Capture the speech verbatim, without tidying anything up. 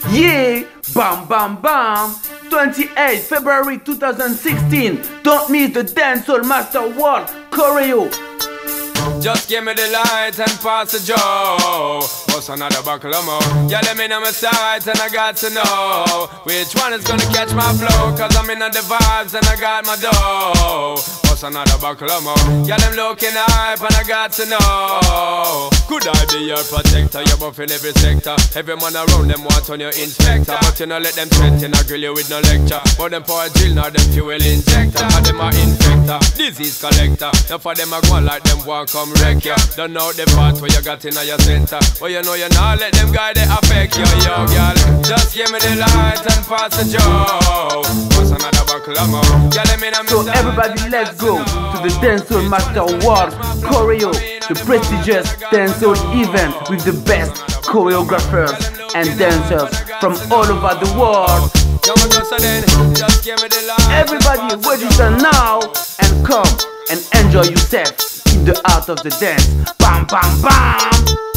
Yeah, bam bam bam. twenty-eighth February two thousand sixteen. Don't miss the Dancehall Master World Choreo. Just give me the light and pass the joe. What's another buckle of more? Yeah, let me know my sights and I got to know which one is gonna catch my flow. Cause I'm in the vibes and I got my dough. What's another buckle of more? Yeah, them looking hype and I got to know. Could I be your protector? You're buff in every sector. Every man around them want on your inspector. But you know let them threaten, I grill you with no lecture. But them for a drill, not them fuel injector. And them are infector, disease collector. Now for them I go like them want come wreck ya. Don't know the part where you got in your center. But you know you not let them guy they affect you, yo girl. Just give me the light and pass the joe. What's another buckle of more? Yeah, let me know me. So everybody let's go to the Dancehall Master World Choreo, the prestigious dancehall event with the best choreographers and dancers from all over the world. Everybody register now and come and enjoy yourself in the art of the dance. Bam bam bam.